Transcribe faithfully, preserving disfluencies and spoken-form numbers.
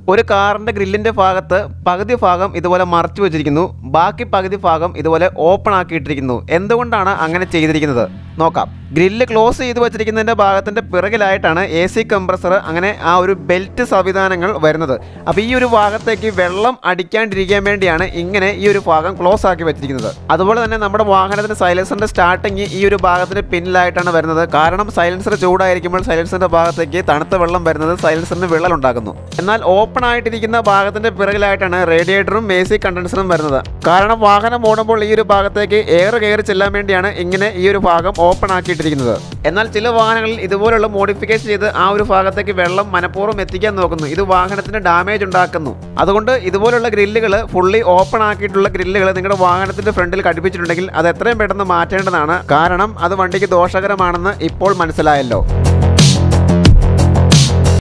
ഒരു കാറിൻ്റെ ഗ്രില്ലിൻ്റെ ഭാഗത്ത് പകുതി ഭാഗം ഇതുപോലെ മറച്ചു വെച്ചിരിക്കുന്നു, ബാക്കി പകുതി ഭാഗം ഇതുപോലെ ഓപ്പൺ ആക്കിയിട്ടിരിക്കുന്നു. എന്തുകൊണ്ടാണ് അങ്ങനെ ചെയ്തിരിക്കുന്നത് നോക്കാം. ഗ്രില്ല് ക്ലോസ് ചെയ്ത് വെച്ചിരിക്കുന്നതിൻ്റെ ഭാഗത്തിൻ്റെ പിറകിലായിട്ടാണ് എ സി കംപ്രസർ അങ്ങനെ ആ ഒരു ബെൽറ്റ് സംവിധാനങ്ങൾ വരുന്നത്. അപ്പോൾ ഈ ഒരു ഭാഗത്തേക്ക് വെള്ളം അടിക്കാണ്ടിരിക്കാൻ വേണ്ടിയാണ് ഇങ്ങനെ ഈ ഒരു ഭാഗം ക്ലോസ് ആക്കി വെച്ചിരിക്കുന്നത്. അതുപോലെ തന്നെ നമ്മുടെ വാഹനത്തിൻ്റെ സൈലൻസറിൻ്റെ സ്റ്റാർട്ടിങ് ഈ ഒരു ഭാഗത്തിന് പിന്നിലായിട്ടാണ് വരുന്നത്. കാരണം സൈലൻസർ ചൂടായിരിക്കുമ്പോൾ സൈലൻസറിൻ്റെ ഭാഗത്തേക്ക് തണുത്ത വെള്ളം വരുന്നത് സൈലൻസറിന് വിള്ളൽ ഉണ്ടാക്കുന്നു. എന്നാൽ ഓപ്പൺ ആയിട്ടിരിക്കുന്ന ഭാഗത്തിൻ്റെ പിറകിലായിട്ടാണ് റേഡിയേറ്ററും എ സി കണ്ടൻസറും വരുന്നത്. കാരണം വാഹനം ഓടുമ്പോൾ ഈ ഒരു ഭാഗത്തേക്ക് എയർ കയറി ചെല്ലാൻ വേണ്ടിയാണ് ഇങ്ങനെ ഈ ഒരു ഭാഗം ഓപ്പൺ ആക്കിയിട്ടിരിക്കുന്നത്. എന്നാൽ ചില വാഹനങ്ങളിൽ ഇതുപോലുള്ള മോഡിഫിക്കേഷൻ ചെയ്ത് ആ ഒരു ഭാഗത്തേക്ക് വെള്ളം മനഃപൂർവ്വം എത്തിക്കാൻ നോക്കുന്നു. ഇത് വാഹനത്തിന് ഡാമേജ് ഉണ്ടാക്കുന്നു. അതുകൊണ്ട് ഇതുപോലുള്ള ഗ്രില്ലുകൾ ഫുള്ളി ഓപ്പൺ ആക്കിയിട്ടുള്ള ഗ്രില്ലുകൾ നിങ്ങളുടെ വാഹനത്തിന്റെ ഫ്രണ്ടിൽ ഘടിപ്പിച്ചിട്ടുണ്ടെങ്കിൽ അത് എത്രയും പെട്ടെന്ന് മാറ്റേണ്ടതാണ്. കാരണം അത് വണ്ടിക്ക് ദോഷകരമാണെന്ന് ഇപ്പോൾ മനസ്സിലായല്ലോ.